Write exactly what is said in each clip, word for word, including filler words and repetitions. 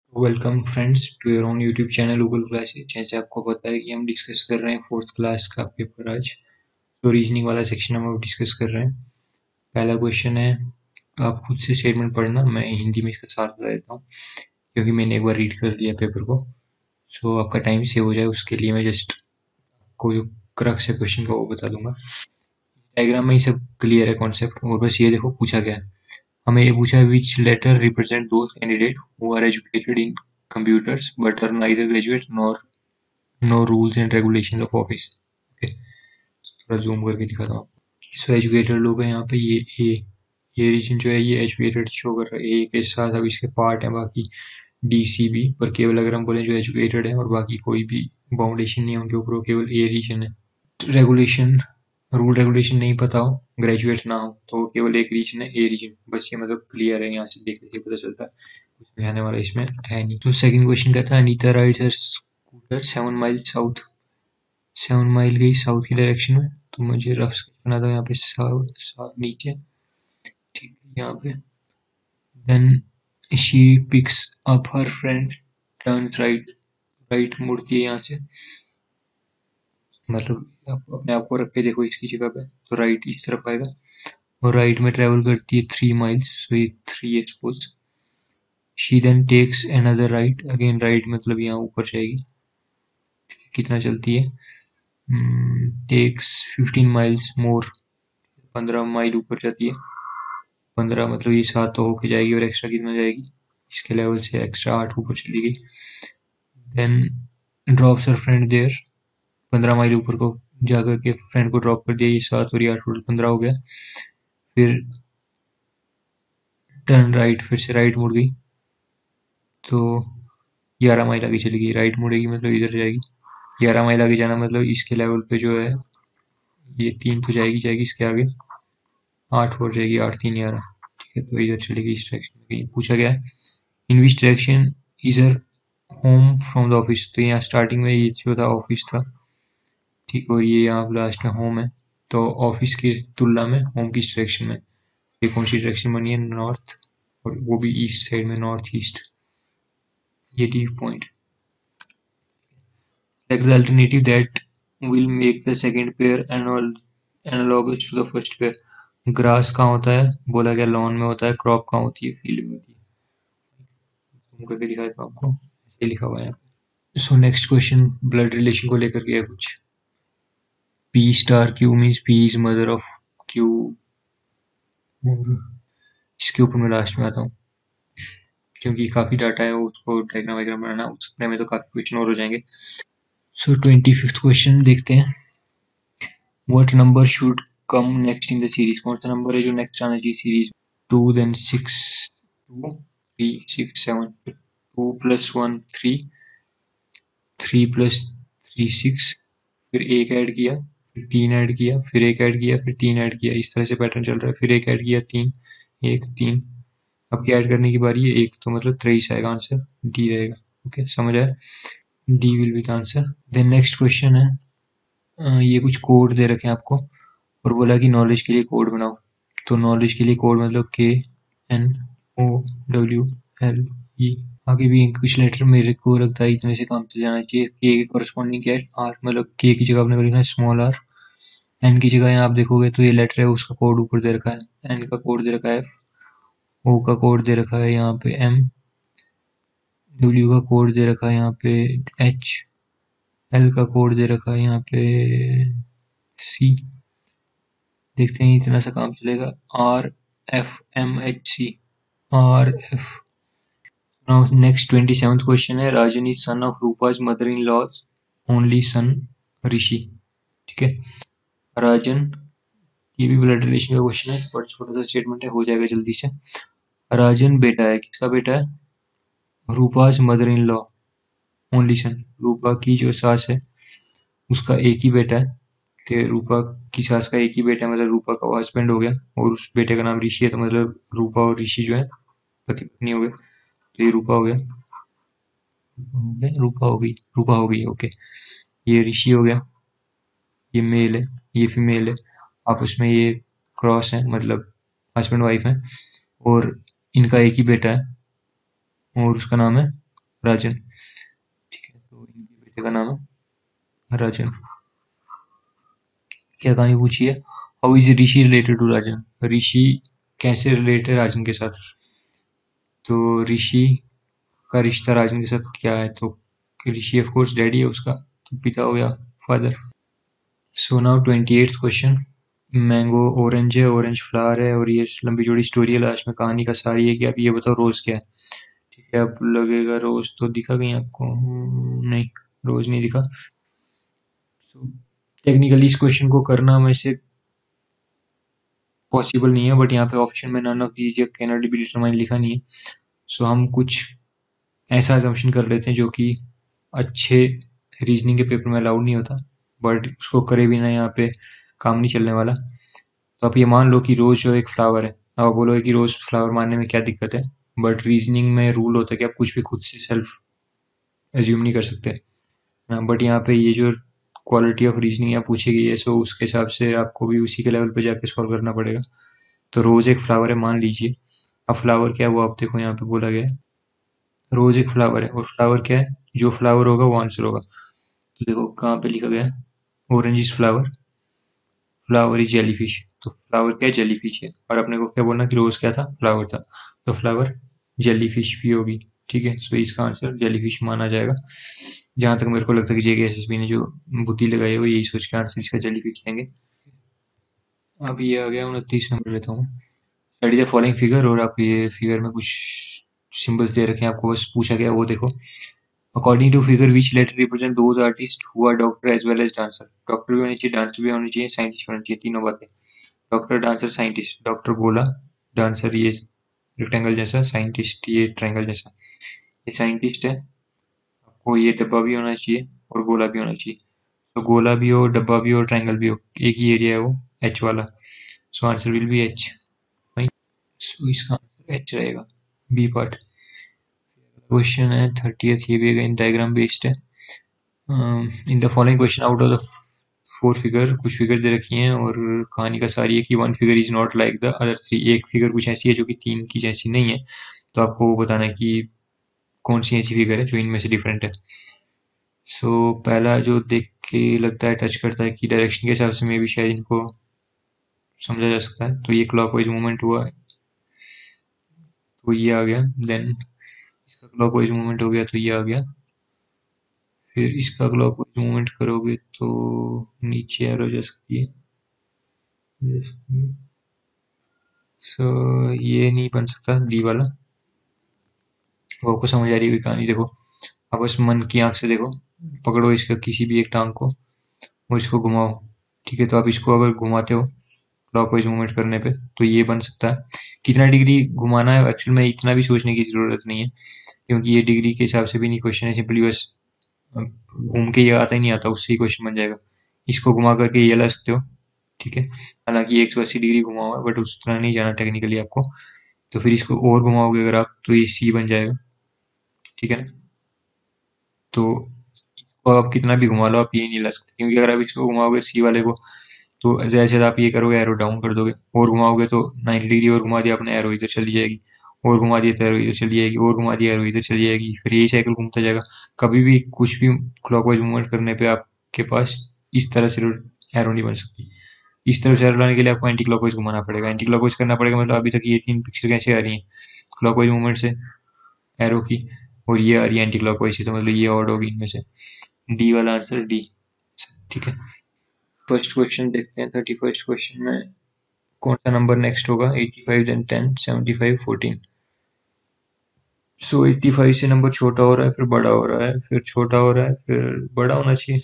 Welcome friends to your own YouTube channel Google classes. जैसे आपको पता है कि हम डिस्कस कर रहे हैं फोर्थ क्लास का पेपर आज। तो रीजनिंग वाला सेक्शन हम अब डिस्कस कर रहे हैं। पहला क्वेश्चन है, आप खुद से स्टेटमेंट पढ़ना, मैं हिंदी में इसका साथ बता देता हूँ क्योंकि मैंने एक बार रीड कर लिया पेपर को। सो आपका टाइम सेव हो जाए उसके लिए मैं जस्ट आपको जो क्रक्स है क्वेश्चन का वो बता दूंगा। डायग्राम में ही सब क्लियर है कॉन्सेप्ट, और बस ये देखो पूछा गया है। हमें ये पूछा है which letter represent those candidate who are educated in computers but are neither graduate nor no rules and regulation of office. Okay, थोड़ा जूम करके दिखाता हूँ। सो एजुकेटेड लोग हैं यहाँ पे, ये ए ये रीजन जो है ये एजुकेटेड शो कर रहा है। ए के साथ अब इसके पार्ट है बाकी डी सी भी, पर केवल अगर हम बोले जो एजुकेटेड है और बाकी कोई भी बाउंडेशन नहीं है उनके ऊपर, केवल ए रीजन है। रेगुलेशन रूल रेगुलेशन नहीं पता हो, ग्रेजुएट ना हो, तो केवल एक रीजन है ए रीजन। बस ये मतलब क्लियर है, यहाँ से देखने से पता चलता है, कुछ भी आने वाला इसमें है नहीं। तो सेकंड क्वेश्चन कहता है Anita rides her scooter seven mile south seven mile गई साउथ की डायरेक्शन में। तो मुझे रफ स्केच बना था यहाँ पे साउथ साउथ नीचे, ठीक है यहाँ पे। Then she picks up her friend turns right right मुड़ती है यहाँ से, मतलब आप अपने आप को रख के देखो इसकी जगह पे, तो राइट इस तरफ आएगा और राइट में ट्रेवल करती है थ्री माइल्स, सो ये थ्री है suppose. She then takes another right, again right मतलब यहाँ ऊपर जाएगी। कितना चलती है, टेक्स फिफ्टीन माइल्स मोर, पंद्रह माइल ऊपर जाती है। पंद्रह मतलब ये सात तो होके जाएगी और एक्स्ट्रा कितना जाएगी, इसके लेवल से एक्स्ट्रा आठ ऊपर चली गई। Then drops her friend there, पंद्रह माइल ऊपर को जाकर के फ्रेंड को ड्रॉप कर दिया, ये सात और ये आठ टोटल पंद्रह हो गया। फिर टर्न राइट, फिर से राइट मुड़ गई तो ग्यारह माइल आगे चली गई। राइट मुड़ेगी मतलब इधर जाएगी, ग्यारह माइल आगे जाना मतलब इसके लेवल पे जो है ये तीन तो जाएगी जाएगी इसके आगे आठ और जाएगी, आठ तीन ग्यारह, ठीक है। तो इधर चलेगी इस डायरेक्शन में। पूछा गया है in which direction is her home from the office, तो यहाँ स्टार्टिंग में ये जो था ऑफिस था, ठीक, और ये यहाँ लास्ट में होम है। तो ऑफिस की तुलना में होम किस डायरेक्शन में, ये कौन सी डायरेक्शन बनी है, नॉर्थ, और वो भी ईस्ट साइड में, नॉर्थ ईस्ट, ये D point. Select the alternative that will make the second pair analogous to the first pair. Grass कहाँ होता है, बोला गया लॉन में होता है। क्रॉप कहाँ होती है, फील्ड में होती है। करके दिखाया था आपको, ऐसे लिखा हुआ है। So next question blood relation को लेकर के है कुछ। P star Q means P is mother of Q, इसके ऊपर मैं लास्ट में आता हूँ क्योंकि काफी डाटा है, उसको डायग्राम वायग्राम बनाना, उसमें में तो काफी क्वेश्चन और हो जाएंगे। सो ट्वेंटी फिफ्थ क्वेश्चन देखते हैं। What number should come next in the series, कौन सा नंबर है जो नेक्स्ट आना चाहिए series. Two, then six, two three six seven, two plus one three, three plus three six, फिर एक ऐड किया, फिर तीन ऐड किया, फिर एक ऐड किया, फिर तीन ऐड किया, इस तरह से पैटर्न चल रहा है। फिर एक ऐड किया, तीन, एक, तीन, अब क्या ऐड करने की बारी है, एक, तो मतलब तेईस आएगा आंसर, डी रहेगा। ओके, समझ आया, D will be the answer. Then next question है, आ, ये कुछ कोड दे रखे हैं आपको और बोला कि नॉलेज के लिए कोड बनाओ। तो नॉलेज के लिए कोड मतलब के N O W L E, आगे भी कुछ लेटर मेरे को लगता है इतने से काम चल जाना चाहिए। के के कॉरेस्पॉन्डिंग क्या है, आर, मतलब के की जगह आपने को लिखना है स्मॉल आर, एन की जगह यहाँ आप देखोगे तो ये लेटर है उसका कोड ऊपर दे रखा है, एन का कोड दे रखा है, ओ का कोड दे रखा है यहाँ पे एम, डब्ल्यू का कोड दे रखा है यहाँ पे एच, एल का कोड दे रखा है यहाँ पे सी। देखते हैं इतना सा काम चलेगा। R F M H C, R F. Now next twenty seventh question है, Rajan is son of Rupa's mother in law's only son Rishi, ठीक है। राजन, ये भी ब्लड रिलेशन का क्वेश्चन है, बट छोटा सा स्टेटमेंट है, हो जाएगा जल्दी से। राजन बेटा है, किसका बेटा है, Rupa's mother in law only son, Rupa की जो सास है उसका एक ही बेटा है। तो रूपा की सास का एक ही बेटा है, मतलब रूपा का हस्बैंड हो गया, और उस बेटे का नाम ऋषि है, तो मतलब रूपा और ऋषि जो है पति पत्नी हो गए, तो ये रूपा हो गया, रूपा हो गई, रूपा हो गई, ओके। ये ऋषि हो गया, ये मेल है, ये फीमेल है, आपस में ये क्रॉस है, मतलब हस्बैंड वाइफ है, और इनका एक ही बेटा है और उसका नाम है राजन। ठीक है, तो इनके बेटे का नाम है राजन। क्या कहानी पूछी है? How is Rishi related to Rajan? Rishi कैसे रिलेटेड है राजन के साथ? तो ऋषि का रिश्ता राजन के साथ क्या है? तो ऋषि ऑफ कोर्स डैडी है उसका, तो पिता हो गया, father. So now twenty eighth question. Mango orange है, ऑरेंज फ्लावर है, और ये लंबी चौड़ी स्टोरी है। लास्ट में कहानी का सार ये है कि आप ये बताओ रोज क्या है। ठीक है, अब लगेगा रोज तो दिखा कहीं आपको? हम्म, नहीं, रोज नहीं दिखा। so, टेक्निकली इस क्वेश्चन को करना में से पॉसिबल नहीं है, बट यहाँ पे ऑप्शन में none of these cannot be determine लिखा नहीं है। सो हम कुछ ऐसा अजम्पशन कर लेते हैं जो कि अच्छे रीजनिंग के पेपर में अलाउड नहीं होता, बट उसको करे बिना यहाँ पे काम नहीं चलने वाला। तो आप ये मान लो कि रोज जो एक फ्लावर है, अब आप बोलोगे कि रोज फ्लावर मानने में क्या दिक्कत है, बट रीजनिंग में रूल होता है कि आप कुछ भी खुद से सेल्फ एज्यूम नहीं कर सकते। बट यहाँ पे ये जो क्वालिटी ऑफ रीजनिंग यहाँ पूछी गई है, सो उसके हिसाब से आपको भी उसी के लेवल पे जाके सॉल्व करना पड़ेगा। तो रोज एक फ्लावर है मान लीजिए। अब फ्लावर क्या है वो आप देखो, यहाँ पे बोला गया है रोज एक फ्लावर है, और फ्लावर क्या है? जो फ्लावर होगा वो आंसर होगा। तो देखो कहाँ पे लिखा गया है, orange is flower, flower is jellyfish. तो फ्लावर क्या है? जेलीफिश है। और अपने को क्या बोलना कि रोज क्या था? फ्लावर था। तो फ्लावर जेलीफिश भी होगी। ठीक है, सो इसका आंसर जेलीफिश माना जाएगा। जहां तक मेरे को लगता है कि जेके एसएसबी ने जो बुद्धि लगाई है वो यही सोच के आंसर इसका जेलीफिश देंगे। अब ये आ गया उनतीस नंबर लेता हूँ। स्टडी द फॉलोइंग फिगर, और आप ये फिगर में कुछ सिंबल्स दे रखे हैं, आपको बस पूछा गया वो देखो। According to figure which letter represent those artist who are doctor as well as dancer? Doctor भी होनी चाहिए, डांसर भी होनी चाहिए, साइंटिस्ट भी होनी चाहिए, तीनों बातें। Doctor, dancer, scientist. डॉक्टर गोला, डांसर ये रेक्टेंगल जैसा, साइंटिस्ट ये ट्रायंगल जैसा। ये साइंटिस्ट है, आपको ये डब्बा भी होना चाहिए और गोला भी होना चाहिए। तो गोला भी हो, डब्बा भी हो, ट्रायंगल भी हो, एक ही एरिया है वो, एच वाला। So answer will be H. So इसका आंसर एच रहेगा, बी पार्ट। क्वेश्चन है थर्टियथ, ये भी अगेन डायग्राम बेस्ड है। In the following question out of the four figure, कुछ फिगर दे रखी हैं और कहानी का सार ये कि one figure is not like the other three. एक फिगर कुछ ऐसी है जो कि तीन की जैसी नहीं है, तो आपको वो बताना है कि कौन सी ऐसी फिगर है जो इनमें से डिफरेंट है। सो so, पहला जो देख के लगता है, टच करता है कि डायरेक्शन के हिसाब से मे भी शायद इनको समझा जा सकता है। तो ये क्लॉकवाइज मूवमेंट हुआ है तो ये आ गया, देन इसका क्लॉकवाइज मूवमेंट हो गया तो ये आ गया, फिर इसका क्लॉकवाइज मूवमेंट करोगे तो नीचे एरो जा सकती है। सो so, ये नहीं बन सकता डी वाला। वो आपको समझ आ रही है कहानी? देखो आप बस मन की आंख से देखो, पकड़ो इसका किसी भी एक टांग को और इसको घुमाओ। ठीक है, तो आप इसको अगर घुमाते हो क्लॉकवाइज मूवमेंट करने पे तो ये बन सकता है। कितना डिग्री घुमाना है एक्चुअल में इतना भी सोचने की जरूरत नहीं है, क्योंकि ये डिग्री के हिसाब से भी नहीं क्वेश्चन है, सिंपली बस घूम के ये आता ही नहीं आता उससे ही क्वेश्चन बन जाएगा। इसको घुमा करके ये ला सकते हो। ठीक है, हालांकि एक सौ अस्सी डिग्री घुमा हुआ है बट उस तरह नहीं जाना टेक्निकली आपको। तो फिर इसको और घुमाओगे अगर आप तो ये सी बन जाएगा। ठीक है ना, तो इसको आप कितना भी घुमा लो आप ये नहीं ला सकते, क्योंकि अगर आप इसको घुमाओगे सी वाले को तो जैसे आप ये करोगे एरो डाउन कर दोगे, और घुमाओगे तो नाइन्टी डिग्री और घुमा दिया आपने, एरो इधर चली जाएगी, और घुमा दिया तो एरो इधर चली जाएगी, और घुमा दिया एरो इधर चली जाएगी, फिर यही साइकिल घूमता जाएगा। कभी भी कुछ भी क्लॉकवाइज मूवमेंट करने पे आपके पास इस तरह से एरो नहीं बन सकती। इस तरह से एरो लाने के लिए आपको एंटी क्लॉकवाइज घुमाना पड़ेगा, एंटी क्लॉकवाइज करना पड़ेगा। मतलब अभी तक ये तीन पिक्चर कैसे आ रही है क्लॉकवाइज मूवमेंट से एरो की, और ये आ रही है एंटी क्लॉकवाइज से, तो मतलब ये ऑड होगी इनमें से। डी वाला आंसर डी। ठीक है, फर्स्ट क्वेश्चन देखते हैं। थर्टी फर्स्ट क्वेश्चन में कौन सा नंबर नेक्स्ट होगा? Eighty five, then ten, seventy five, fourteen. So eighty five से नंबर छोटा हो रहा है, फिर बड़ा हो रहा है, फिर छोटा हो रहा है, फिर बड़ा होना चाहिए।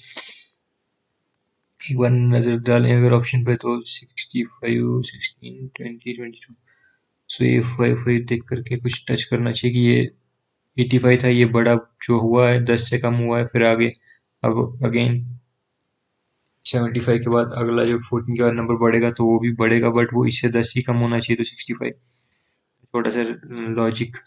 एक बार नजर डालें अगर ऑप्शन पे तो sixty five, sixteen, twenty, twenty two. So ये फाइव फाइव देख करके कुछ टच करना चाहिए कि ये एटी फाइव था, ये बड़ा जो हुआ है दस से कम हुआ है, फिर आगे अब अगेन सेवेंटी फाइव के बाद अगला जो फोर्टीन के बाद नंबर बढ़ेगा तो वो भी बढ़ेगा, बट वो इससे दस ही कम होना चाहिए, तो सिक्सटी फाइव। छोटा सा लॉजिक।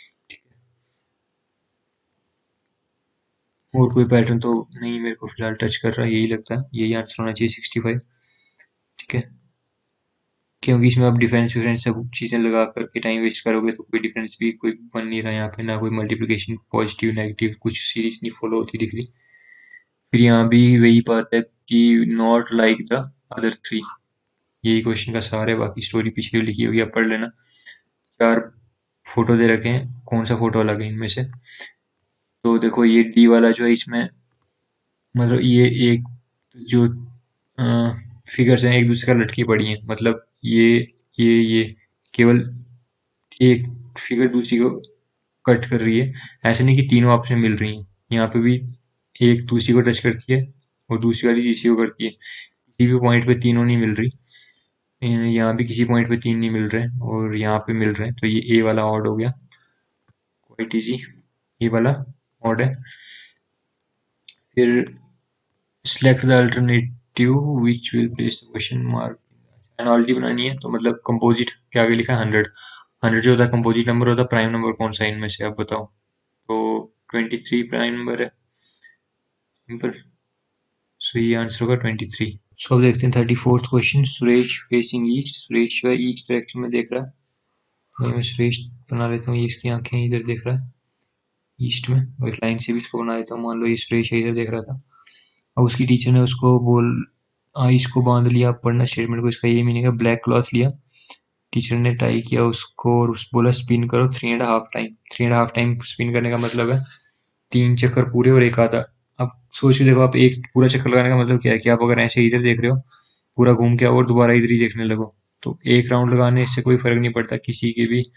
और कोई पैटर्न तो नहीं मेरे को फिलहाल टच कर रहा है, यही लगता है यही आंसर होना चाहिए, सिक्सटी फाइव। ठीक है, क्योंकि इसमें आप डिफरेंस डिफरेंस सब चीज़ें लगा करके टाइम वेस्ट करोगे तो कोई डिफरेंस भी कोई बन नहीं रहा यहाँ पे, ना कोई मल्टीप्लिकेशन पॉजिटिव नेगेटिव कुछ सीरीज नहीं फॉलो होती दिख रही। फिर यहाँ भी वही बात है कि not like the other three, यही क्वेश्चन का सार है, बाकी स्टोरी पीछे लिखी होगी आप पढ़ लेना। चार फोटो दे रखे हैं, कौन सा फोटो अलग है इनमें से? तो देखो ये डी वाला जो है इसमें मतलब ये एक जो फिगर्स हैं एक दूसरे का लटकी पड़ी हैं, मतलब ये ये ये केवल एक फिगर दूसरी को कट कर रही है, ऐसे नहीं कि तीनों आपस में मिल रही हैं। यहाँ पे भी एक दूसरी को टच करती है और दूसरी वाली तीसरी को करती है, किसी भी पॉइंट पे तीनों नहीं मिल रही। यहाँ भी किसी पॉइंट पे तीन नहीं मिल रहे और यहाँ पे मिल रहे हैं, तो ये ए वाला ऑड हो गया, क्वाइट इजी, ये वाला ऑड है। फिर select the alternative which will place the question mark, analogy बनानी है, तो मतलब कंपोजिट के आगे लिखा है हंड्रेड, हंड्रेड जो होता है कंपोजिट नंबर होता है, प्राइम नंबर कौन सा इनमें से आप बताओ? तो ट्वेंटी थ्री प्राइम नंबर है, सिंपल, सो ये आंसर होगा ट्वेंटी थ्री। सो अब देखते हैं thirty fourth question, Suresh facing east, Suresh जो है ईस्ट डायरेक्शन में देख रहा है, वही मैं सुरेश बना लेता हूँ, ये इसकी आंखें इधर देख रहा है ईस्ट में, और एक लाइन से भी इसको बना देता हूँ, मान लो ये सुरेश इधर देख रहा था। अब उसकी टीचर ने उसको बोल आइस को बांध लिया, पढ़ना स्टेटमेंट को, इसका ये मीनिंग है, ब्लैक क्लॉथ लिया, टीचर ने टाई किया उसको और उस बोला स्पिन करो three and half time, three and half time spin करने का मतलब है तीन चक्कर पूरे और एक आधा। अब सोच के देखो, आप एक पूरा चक्कर लगाने का मतलब क्या है कि आप अगर ऐसे इधर देख रहे हो पूरा घूम के आओ और दोबारा इधर ही देखने लगो, तो एक राउंड लगाने से कोई फर्क नहीं पड़ता किसी के भी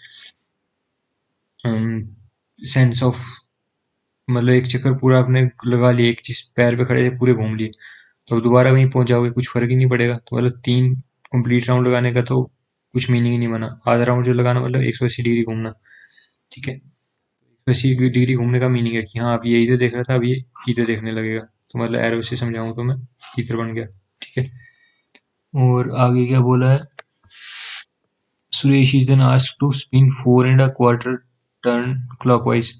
सेंस ऑफ, मतलब एक चक्कर पूरा आपने लगा लिया, एक जिस पैर पे खड़े थे पूरे घूम लिए, तो दोबारा वहीं पहुंच जाओगे, कुछ फर्क ही नहीं पड़ेगा। तो मतलब तीन कंप्लीट राउंड लगाने का तो कुछ मीनिंग ही नहीं बना, आधा राउंड जो लगाना मतलब एक सौ अस्सी डिग्री घूमना, ठीक है, एक सौ अस्सी डिग्री घूमने का मीनिंग है कि हाँ अब ये इधर देख रहा था अब ये इधर देखने लगेगा, तो मतलब एरो से समझाऊं तो मैं इधर बन गया, ठीक है। और आगे क्या बोला है, Suresh is then asked to spin four and a quarter turn clockwise,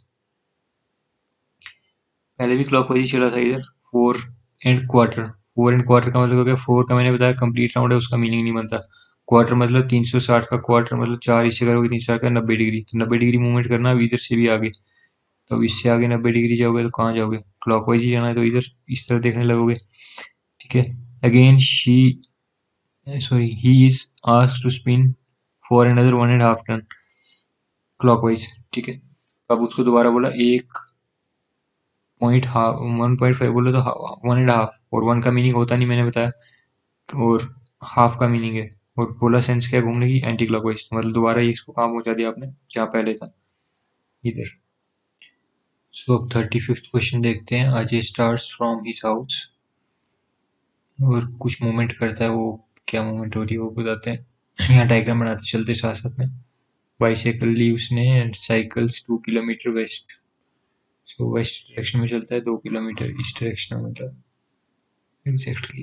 पहले भी क्लॉकवाइज ही चला था इधर, four and quarter, four and quarter का मतलब हो गया, फोर का मैंने बताया कंप्लीट राउंड है उसका मीनिंग नहीं बनता, क्वार्टर मतलब तीन सौ साठ का क्वार्टर मतलब चार हिस्से करोगे तीन सौ साठ का नब्बे डिग्री, तो नब्बे डिग्री मूवमेंट करना अब इधर से भी आगे, तो इससे आगे नब्बे डिग्री जाओगे तो कहाँ जाओगे, क्लॉकवाइज ही जाना है तो इधर इस तरह देखने लगोगे, ठीक है। Again she sorry he is asked to spin for another one and half turn clockwise, ठीक है। अब उसको दोबारा बोला एक point half one point five बोले तो वन एंड हाफ, और वन का मीनिंग होता नहीं मैंने बताया, और हाफ का मीनिंग है, और बोला सेंस क्या घूमने की एंटी क्लॉकवाइज, तो मतलब दोबारा ये इसको कहाँ पहुंचा दिया आपने जहाँ पहले था इधर। सो अब थर्टी फिफ्थ क्वेश्चन देखते हैं, Ajay starts from his house और कुछ मूवमेंट करता है, वो क्या मूवमेंट हो रही है वो बताते हैं, यहाँ डायग्राम बनाते चलते साथ साथ में, बाइसाइकिल ली उसने and cycles two kilometre west, so west direction में चलता है दो किलोमीटर, इस डायरेक्शन में मतलब एग्जैक्टली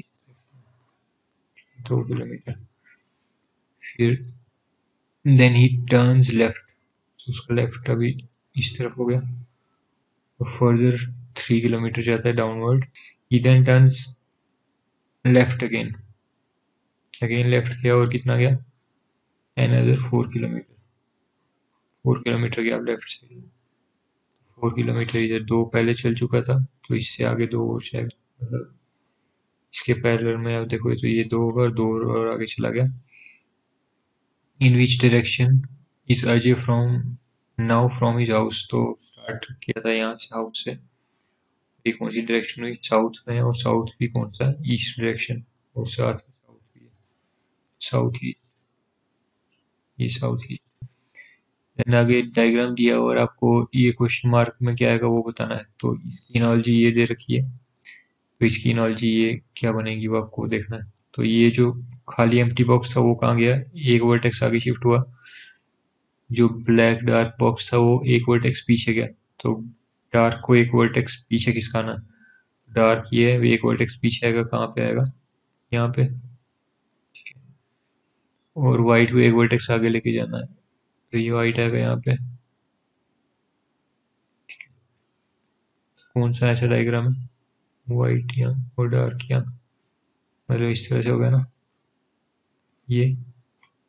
दो किलोमीटर, फिर देन ही टर्न्स लेफ्ट, उसका लेफ्ट अभी इस तरफ हो गया, और फर्दर थ्री किलोमीटर जाता है downward, he then turns left again, again left गया और कितना गया another four kilometre, four kilometre गया लेफ्ट से, फोर किलोमीटर इधर दो पहले चल चुका था तो इससे आगे दो और शायद, मतलब इसके पैरेलल में आप देखो तो ये दो होगा और दो और आगे चला गया। In which direction is Ajay from now from his house, तो स्टार्ट किया था यहाँ से हाउस से, ये कौन सी डायरेक्शन हुई साउथ में, और साउथ भी कौन सा ईस्ट डायरेक्शन, और साथ साउथ भी है, साउथ ईस्ट, ये साउथ ईस्ट। देन आगे डायग्राम दिया और आपको ये क्वेश्चन मार्क में क्या आएगा वो बताना है, तो इसकी एनोलॉजी ये दे रखी है, तो इसकी एनोलॉजी ये क्या बनेगी वो आपको देखना है। तो ये जो खाली एम्प्टी बॉक्स था वो कहाँ गया, एक वर्टेक्स आगे शिफ्ट हुआ, जो ब्लैक डार्क बॉक्स था वो एक वर्टेक्स पीछे गया, तो डार्क को एक वर्टेक्स पीछे खिसकाना, डार्क ये है एक वर्टेक्स पीछे आएगा, कहाँ पे आएगा यहाँ पे, और व्हाइट को एक वर्टेक्स आगे लेके जाना है, तो ये व्हाइट आएगा यहाँ पे, कौन सा ऐसा डायग्राम है, व्हाइट यहाँ और डार्क यहाँ, मतलब इस तरह से होगा ना ये,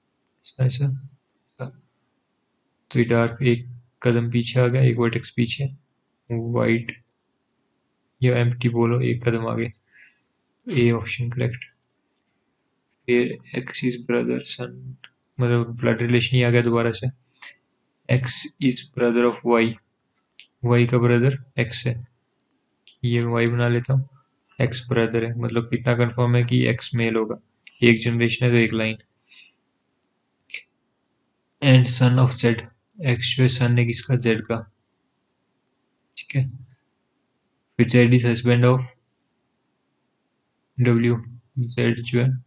ऐसा ऐसा। तो ये डार्क एक कदम पीछे आ गया, एक वर्टेक्स पीछे, वाइट या एम्प्टी बोलो एक कदम आगे। A option correct. फिर एक्स इज ब्रदर सन, मतलब ब्लड रिलेशन ही आ गया दोबारा से। X is brother of Y, Y का ब्रदर एक्स है, ये वाई बना लेता हूँ। एक्स ब्रदर है, मतलब कितना कंफर्म है कि एक्स मेल होगा, एक जनरेशन है तो एक line. And son of Z, X जो है सन है किसका, जेड का, ठीक है। फिर Z is husband of W, Z जो है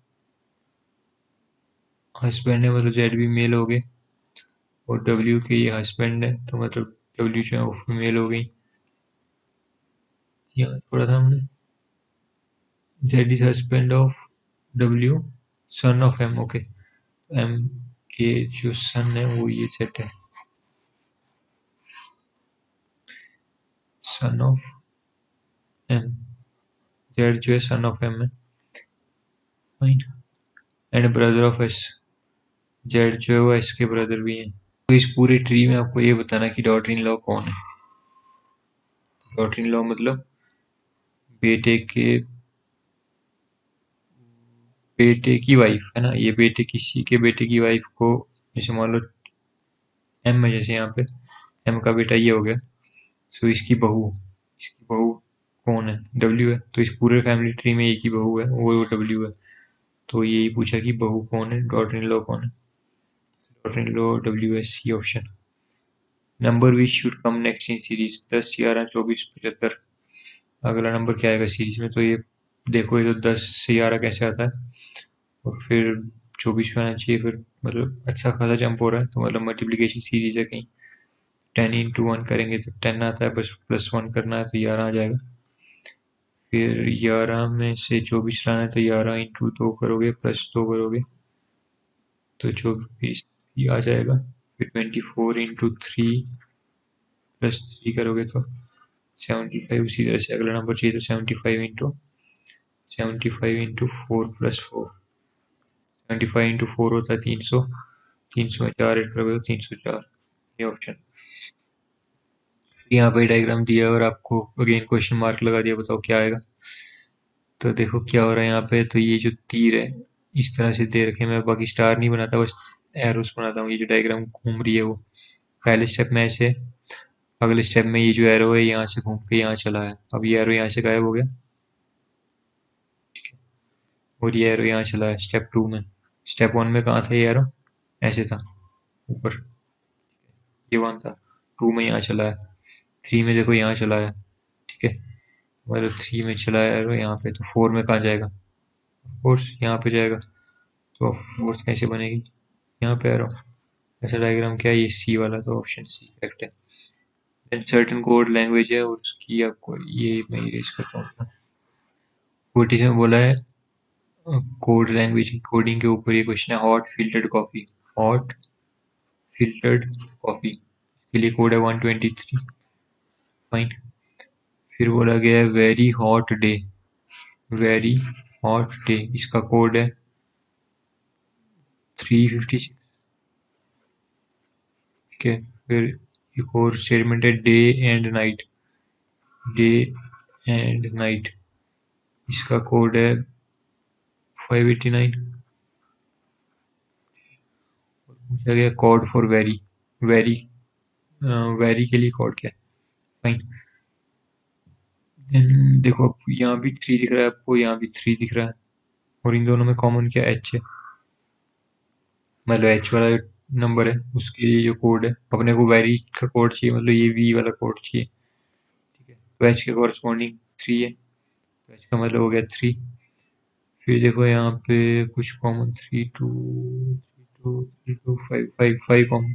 हस्बैंड है, मतलब जेड भी मेल हो गए, और डब्ल्यू के ये हस्बैंड है तो मतलब डब्ल्यू जो है वो फीमेल हो गई। यहाँ थोड़ा था हमने, Z is husband of W, son of M, okay. M के जो सन है वो ये जेड है, सन ऑफ एम, जेड जो है सन ऑफ एम है, fine. And brother of S, Z जो है वो एस के ब्रदर भी हैं। तो इस पूरे ट्री में आपको ये बताना कि डॉटर इन लॉ कौन है। डॉटर इन लॉ मतलब बेटे के बेटे की वाइफ है ना, ये बेटे किसी के बेटे की वाइफ को, जैसे मान लो एम है, जैसे यहाँ पे एम का बेटा ये हो गया, सो इसकी बहू, इसकी बहू कौन है, डब्ल्यू है। तो इस पूरे फैमिली ट्री में एक ही बहू है, वो डब्ल्यू है। तो यही पूछा कि बहू कौन है, डॉटर इन लॉ कौन है। डॉटर इन लॉ डब्ल्यू है, C option. Number which should come next in series, दस, ग्यारह, चौबीस, पचहत्तर। अगला नंबर क्या आएगा सीरीज में, तो ये देखो, ये तो दस से ग्यारह कैसे आता है, और फिर चौबीस में आना चाहिए, फिर मतलब अच्छा खासा जंप हो रहा है, तो मतलब मल्टीप्लीकेशन सीरीज है कहीं। टेन इंटू वन करेंगे तो टेन आता है, बस प्लस वन करना है तो ग्यारह आ जाएगा। फिर ग्यारह में से चौबीस लाना है तो ग्यारह इंटू दो करोगे प्लस दो करोगे तो चौबीस ही आ जाएगा। फिर twenty four into three plus three करोगे तो सेवेंटी फाइव। उसी तरह से अगला नंबर चाहिए तो seventy five into seventy five into four plus four, seventy five into four होता है तीन सौ, तीन सौ में चार एड करोगे तो तीन सौ चार, ये ऑप्शन। यहाँ पे डायग्राम दिया है और आपको अगेन क्वेश्चन मार्क लगा दिया, बताओ क्या आएगा। तो देखो क्या हो रहा है यहाँ पे, तो ये जो तीर है इस तरह से दे रखे, मैं बाकी स्टार नहीं बनाता, बस एरोस बनाता हूँ। ये जो डायग्राम घूम रही है वो पहले स्टेप में ऐसे, अगले स्टेप में ये जो एरो है यहाँ से घूम के यहाँ चला है, अब ये एरो यहाँ से गायब हो गया, ठीक है, और ये एरो यहाँ चला है स्टेप टू में। स्टेप वन में कहाँ था ये एरो, ऐसे था ऊपर, ये वन था, टू में यहाँ चला है, थ्री में देखो यहाँ चला है, ठीक है, मतलब थ्री में चला है एरो यहाँ पे, तो फोर में कहाँ जाएगा, फोर्स यहाँ पे जाएगा, तो फोर्स कैसे बनेगी, यहाँ पे एरो। ऐसा डायग्राम क्या है, ये सी वाला, तो ऑप्शन सी करेक्ट है। देन सर्टेन कोड लैंग्वेज है और उसकी आपको ये मैं इरेज करता हूँ। फोर्टी में बोला है कोड लैंग्वेज कोडिंग के ऊपर ये क्वेश्चन है, hot filtered coffee, hot filtered coffee के लिए कोड है वन ट्वेंटी थ्री, फाइन। फिर बोला गया है very hot day, very hot day, इसका कोड है थ्री फिफ्टी सिक्स, ठीक है। फिर एक और स्टेटमेंट है day and night, day and night, इसका कोड है फाइव एटी नाइन। पूछा गया code for very, very very के लिए कोड क्या है, फाइन। देन देखो यहाँ भी थ्री दिख रहा है आपको, यहाँ भी थ्री दिख रहा है, और इन दोनों में कॉमन क्या एच है, मतलब एच वाला नंबर है उसके लिए जो कोड है, अपने को वेरी का कोड चाहिए, मतलब ये वी वाला कोड चाहिए, ठीक है। तो एच के कॉरस्पॉन्डिंग थ्री है, तो एच का मतलब हो गया थ्री। फिर देखो यहाँ पे कुछ common, three two two three two five, five five common,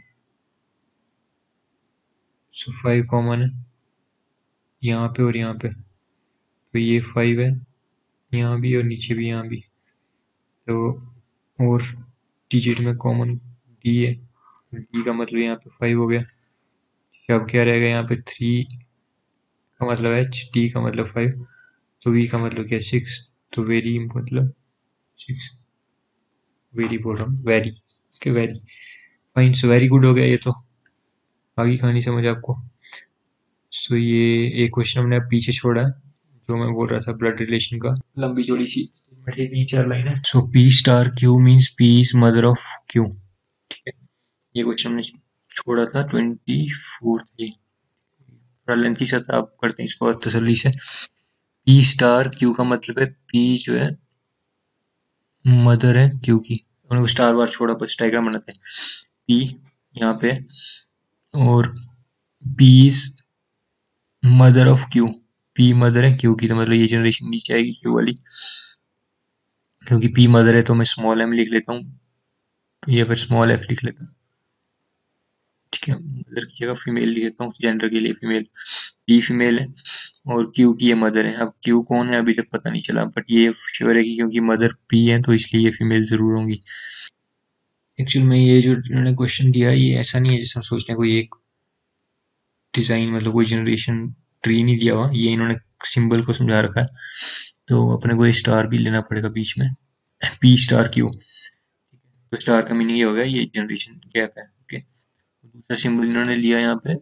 so five common है यहाँ पे और यहाँ पे, तो ये फाइव है यहाँ भी और नीचे भी यहाँ भी, तो और डिजिट में कॉमन डी है, डी का मतलब यहाँ पे फाइव हो गया। अब क्या रहेगा यहाँ पे, थ्री का मतलब एच, डी का मतलब फाइव, तो वी का मतलब क्या, सिक्स, तो वेरी मतलब सिक्स, वेरी बोल रहा हूँ वेरी, कि very fine, so very good हो गया ये तो, आगे कहानी समझ आपको। सो so, ये एक क्वेश्चन हमने अब पीछे छोड़ा है जो मैं बोल रहा था ब्लड रिलेशन का, लंबी चौड़ी सी तीन चार लाइन है। So P star Q means P is mother of Q, ठीक है। ये क्वेश्चन हमने छोड़ा था ट्वेंटी फोर्थ ये, थोड़ा लेंथ के साथ आप करते हैं इसको तसल्ली से। पी स्टार क्यू का मतलब है पी जो है मदर है क्यू की, हमने वो स्टार बार छोड़ा, बस डायग्राम बनाते हैं। पी यहाँ पे और P is mother of Q, P mother है क्यू की, तो मतलब ये जनरेशन नीचे आएगी क्यू वाली, क्योंकि पी मदर है तो मैं स्मॉल एम लिख लेता हूँ या फिर स्मॉल एफ लिख लेता हूँ, ठीक है। मदर की जगह फीमेल लिख लेता हूँ जेंडर के लिए, फीमेल, पी फीमेल है और क्यू की ये मदर है। अब क्यू कौन है अभी तक पता नहीं चला, बट ये श्योर है कि क्योंकि मदर पी है तो इसलिए ये फीमेल जरूर होंगी। एक्चुअल में ये जो इन्होंने क्वेश्चन दिया ये ऐसा नहीं है जैसे हम सोचते हैं कोई एक डिजाइन, मतलब कोई जनरेशन ट्री नहीं दिया हुआ, ये इन्होंने सिंबल को समझा रखा है, तो अपने को ये स्टार भी लेना पड़ेगा बीच में, पी स्टार क्यू, तो स्टार का मीनिंग ये हो गया ये जनरेशन गैप है, ओके। दूसरा सिंबल इन्होंने लिया यहाँ पे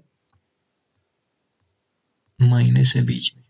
माइनस है बीच में,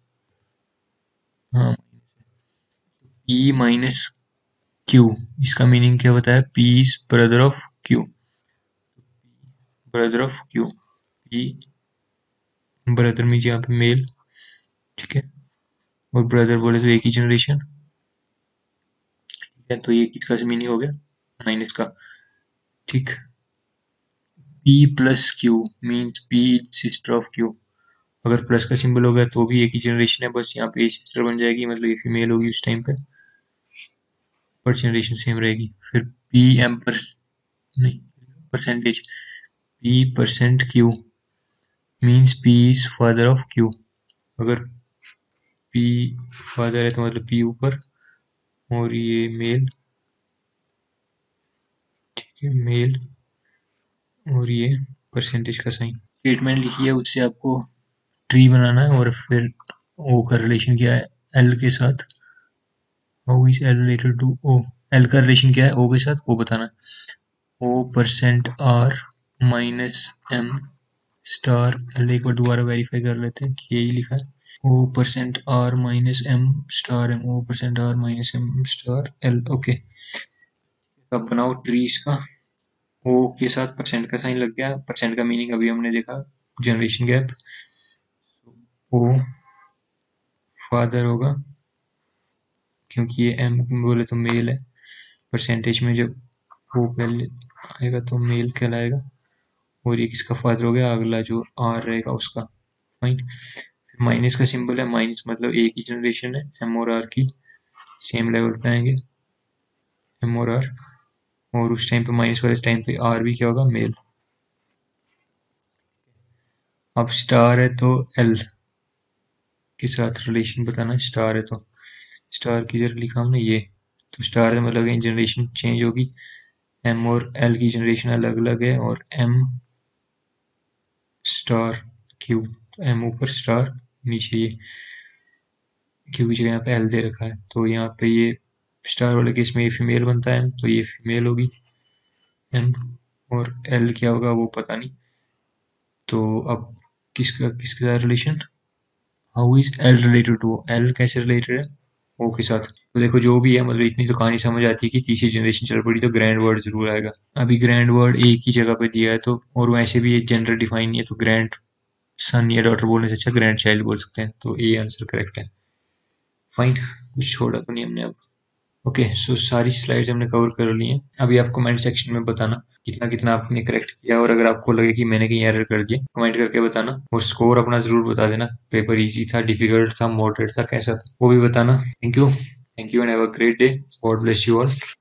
हाँ पी माइनस क्यू, इसका मीनिंग क्या बताया, P is brother of Q, brother of Q, P brother means यहाँ पे मेल, ठीक है, और ब्रदर बोले तो एक ही जनरेशन, ठीक है। तो ये किसका से मीनिंग हो गया, माइनस का, ठीक। P plus Q means P is sister of Q, अगर प्लस का सिंबल हो गया तो भी एक ही जनरेशन है, बस यहाँ पे सिस्टर बन जाएगी, मतलब ये फीमेल होगी उस टाइम पे, पर जनरेशन सेम रहेगी। फिर पी एम पर नहीं percentage, P percent Q means P is father of Q, अगर पी फादर है तो मतलब पी ऊपर और ये मेल, ठीक है, मेल और ये परसेंटेज का साइन। स्टेटमेंट लिखी है उससे आपको ट्री बनाना है और फिर ओ का रिलेशन क्या है एल के साथ, how is L related to O, L का रिलेशन क्या है ओ के साथ वो बताना है। O percent R minus M star L, एक बार दोबारा वेरीफाई कर लेते हैं कि यही लिखा है, O percent R minus M star M, O percent R minus M star L, okay. अब बनाओ ट्री इसका, ओ के साथ परसेंट का साइन लग गया, परसेंट का मीनिंग अभी हमने देखा जनरेशन गैप, ओ फादर होगा क्योंकि ये एम बोले तो मेल है, परसेंटेज में जब ओ पहले आएगा तो मेल कहलाएगा, और ये किसका फादर हो गया, अगला जो आर रहेगा उसका, फाइन। माइनस का सिंबल है, माइनस मतलब एक ही जनरेशन है, एम और आर की सेम लेवल पे आएंगे, एम और आर, और उस टाइम पे माइनस वाले टाइम पे आर भी क्या होगा, मेल। अब स्टार है तो एल के साथ रिलेशन बताना, स्टार है तो स्टार की जगह लिखा हमने ये, तो स्टार है मतलब जनरेशन चेंज होगी, एम और एल की जनरेशन अलग अलग है, और एम स्टार क्यू, तो एम ऊपर स्टार नीचे ये क्यू की जगह यहाँ पे एल दे रखा है, तो यहाँ पे ये स्टार वाले केस में ये फीमेल बनता है तो ये फीमेल होगी एम, और एल क्या होगा वो पता नहीं, तो अब किसका किसके साथ relation, how is L related to, L कैसे रिलेटेड है ओ के साथ, तो देखो जो भी है मतलब इतनी तो कहानी समझ आती है कि तीसरी जनरेशन चल पड़ी तो ग्रैंड वर्ड जरूर आएगा। अभी ग्रैंड वर्ड एक ही जगह पे दिया है तो, और वैसे भी ये जेंडर डिफाइन नहीं है, तो ग्रैंड सन या डॉटर बोलने से अच्छा ग्रैंड चाइल्ड बोल सकते हैं, तो ये आंसर करेक्ट है, फाइन, कुछ छोड़ा तो नहीं हमने अब। ओके सो सारी स्लाइड्स हमने कवर कर ली हैं, अभी आप कमेंट सेक्शन में बताना कितना कितना आपने करेक्ट किया, और अगर आपको लगे कि मैंने कहीं एरर कर दिया कमेंट करके बताना, और स्कोर अपना जरूर बता देना, पेपर इजी था, डिफिकल्ट था, मॉडरेट था, कैसा था वो भी बताना। Thank you, thank you and have a great day, God bless you all.